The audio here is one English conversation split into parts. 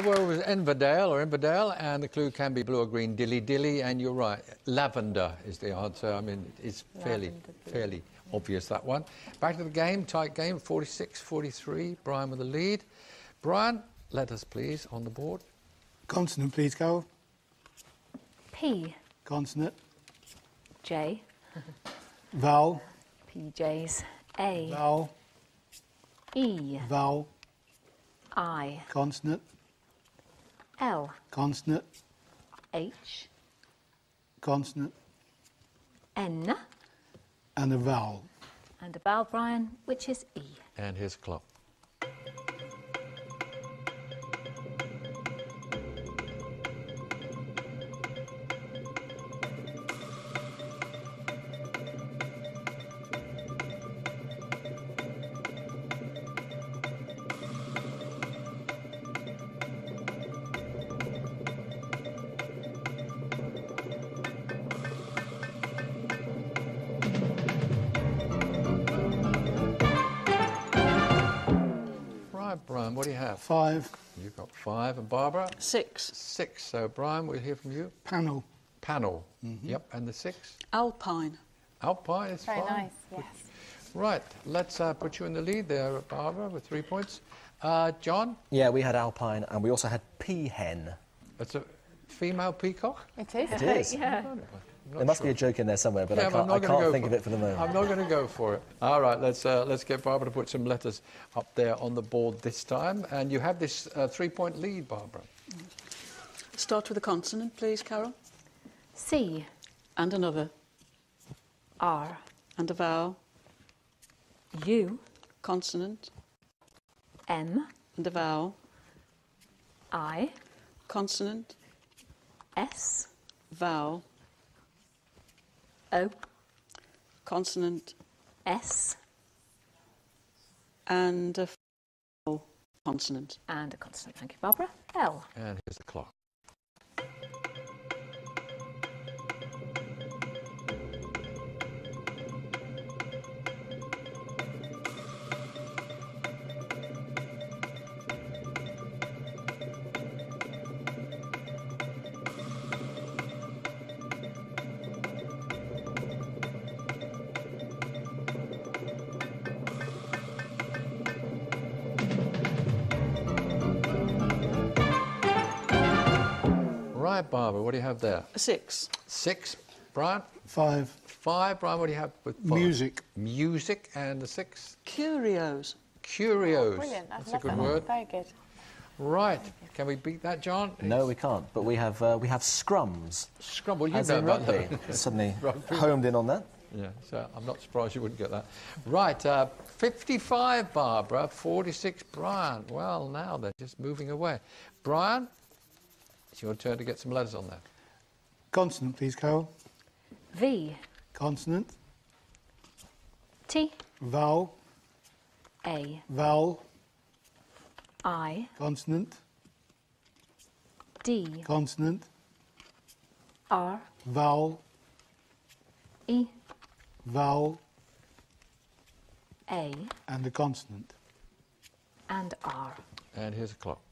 My word was Inverdale, and the clue can be blue or green, dilly, and you're right. Lavender is the answer. I mean, it's fairly obvious, that one. Back to the game, tight game, 46-43. Brian with the lead. Brian, let us please on the board. Consonant, please, Carol. P. Consonant. J. Vowel. PJs. A. Vowel. E. Vowel. I. Consonant. L. Consonant. H. Consonant. N. And a vowel. And a vowel, Brian, which is E. And here's the clock. Brian, what do you have? 5. You've got 5. And Barbara? 6. 6. So, Brian, we'll hear from you. Panel. Panel. Yep. And the 6? Alpine. Alpine is Very fine. nice, yes. Right. Let's put you in the lead there, Barbara, with 3 points. John? Yeah, we had Alpine, and we also had peahen. That's a female peacock? It is. It is. Yeah. There must be a joke in there somewhere, but I can't think of it for the moment. I'm not going to go for it. All right, let's get Barbara to put some letters up there on the board this time. And you have this 3-point lead, Barbara. Start with a consonant, please, Carol. C. And another. R. And a vowel. U. Consonant. M. And a vowel. I. Consonant. S. Vowel. O. Consonant. S. And a vowel. Consonant. And a consonant. Thank you, Barbara. L. And here's the clock. Right, Barbara, what do you have there? A 6. 6. Brian? 5. 5. Brian, what do you have with 5? Music. Music. And the 6? Curios. Curios. Oh, brilliant. That's a good word. Very good. Right. Can we beat that, John? No, we can't. But we have scrums. Scrum. Well, you As know in about rugby. that. Suddenly Rugby. homed in on that. Yeah, so I'm not surprised you wouldn't get that. Right, 55, Barbara, 46, Brian. Well, now they're just moving away. Brian, it's your turn to get some letters on there. Consonant, please, Carol. V. Consonant. T. Vowel. A. Vowel. I. Consonant. D. Consonant. R. Vowel. E. Vowel. A. And a consonant. And R. And here's a clock.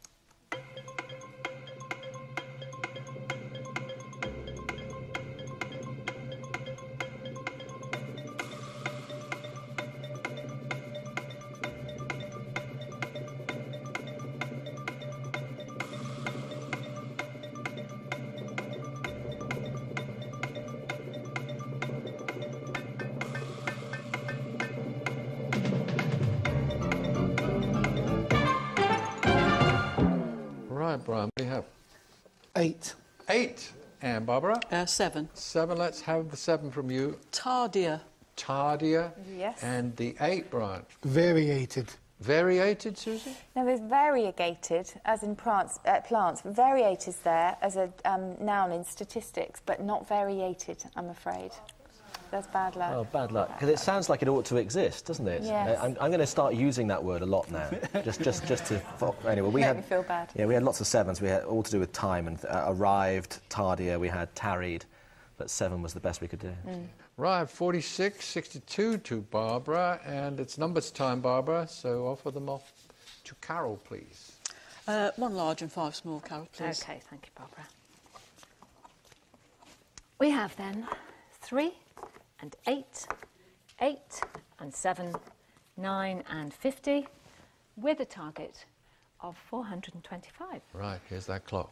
Right, Brian, what do you have? 8. 8. And Barbara? 7. 7. Let's have the 7 from you. Tardia. Tardia. Yes. And the 8, Brian. Variated. Variated, Susie? Now, there's variegated, as in plants. Variate is there as a noun in statistics, but not variated, I'm afraid. That's bad luck. Oh, bad luck. Because it sounds like it ought to exist, doesn't it? Yes. I'm going to start using that word a lot now. just to... Anyway, we Make had... me feel bad. Yeah, we had lots of 7s. We had all to do with time and arrived, tardia, we had tarried. But 7 was the best we could do. Right, 46, 62 to Barbara. And it's numbers time, Barbara, so offer them off to Carol, please. 1 large and 5 small carrot, please. OK, thank you, Barbara. We have then 3 and 8, 8 and 7, 9 and 50, with a target of 425. Right, here's that clock.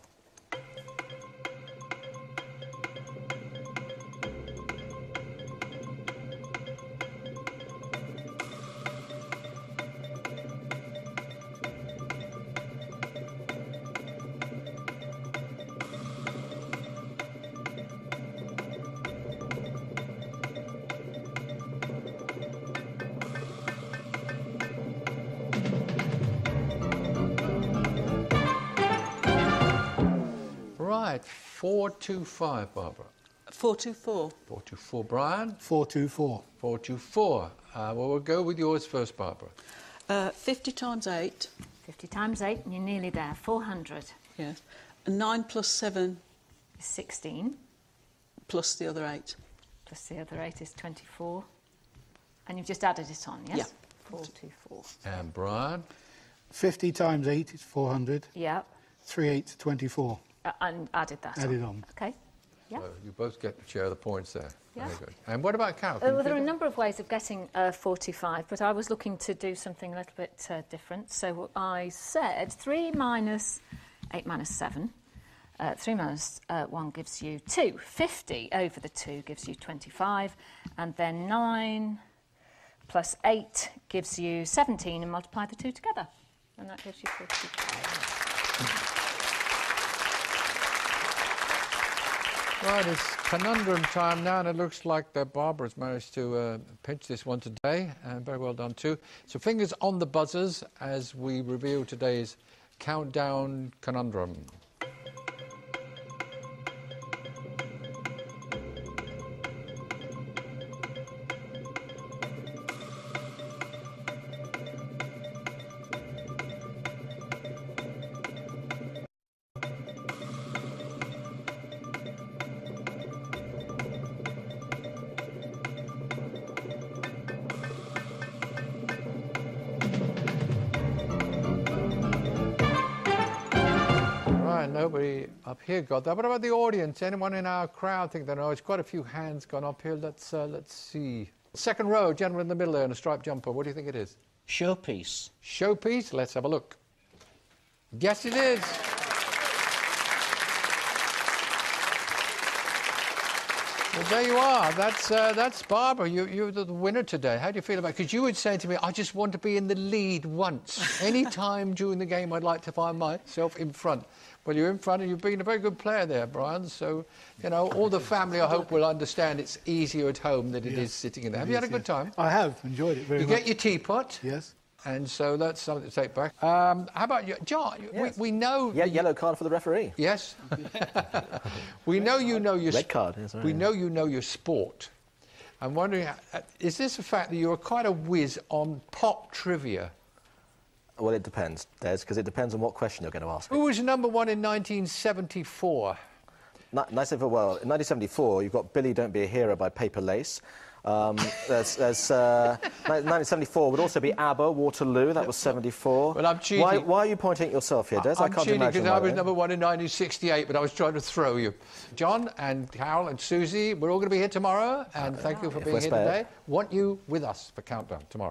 Right, 425, Barbara. 424. 424, Brian. 424. 424. Well, we'll go with yours first, Barbara. 50 times 8. 50 times 8, and you're nearly there, 400. Yes. And 9 plus 7 Is 16, plus the other 8. plus the other 8 is 24. And you've just added it on, yes? Yeah. 424. And Brian. 50 times 8 is 400. Yeah, 3 8 24. and added that Added on. OK. Yeah. So you both get to share the points there. Yeah. Very good. And what about Carol? Well, there are a number of ways of getting 45, but I was looking to do something a little bit different. So I said 3 minus 8 minus 7. 3 minus 1 gives you 2. 50 over the 2 gives you 25. And then 9 plus 8 gives you 17, and multiply the 2 together. And that gives you 45. Right, it's conundrum time now, and it looks like that Barbara's managed to pinch this one today, and very well done too. So fingers on the buzzers as we reveal today's countdown conundrum. Nobody up here got that. What about the audience? Anyone in our crowd think they know? It's quite a few hands gone up here. Let's see. Second row, gentleman in the middle there in a striped jumper. What do you think it is? Showpiece. Showpiece? Let's have a look. Yes, it is. Well, there you are. That's Barbara. You're the winner today. How do you feel about it? Because you would say to me, I just want to be in the lead once. Any time during the game, I'd like to find myself in front. Well, you're in front, and you've been a very good player there, Brian. So, you know, all the family, I hope, will understand it's easier at home than it is sitting in there. Have you had a good time? I have enjoyed it very much. You get your teapot. Yes. And so that's something to take back. How about you, John? Yes. We know. Yeah, yellow card for the referee. Yes. We know you know your Red card. Yes, we know you know your sport. I'm wondering, is this a fact that you're quite a whiz on pop trivia? Well, it depends, Des, because it depends on what question you're going to ask. Who was number one in 1974? Well, in 1974, you've got Billy Don't Be a Hero by Paper Lace. There's 1974 would also be ABBA, Waterloo, that was 74. Well, I'm cheating. Why are you pointing at yourself here, Des? I'm I can't cheating imagine because I was why. number one in 1968, but I was trying to throw you. John and Carol and Susie, we're all going to be here tomorrow, and thank you for being we're here spared. today. Want you with us for Countdown tomorrow.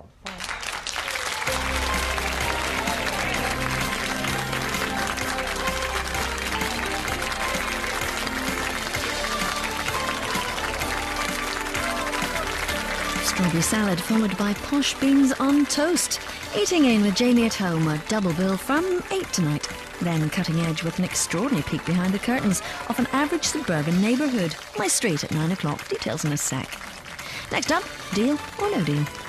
Strawberry salad followed by posh beans on toast. Eating in with Jamie at home, a double bill from 8 tonight. Then cutting edge with an extraordinary peek behind the curtains of an average suburban neighbourhood. My street at 9 o'clock. Details in a sec. Next up, Deal or No Deal.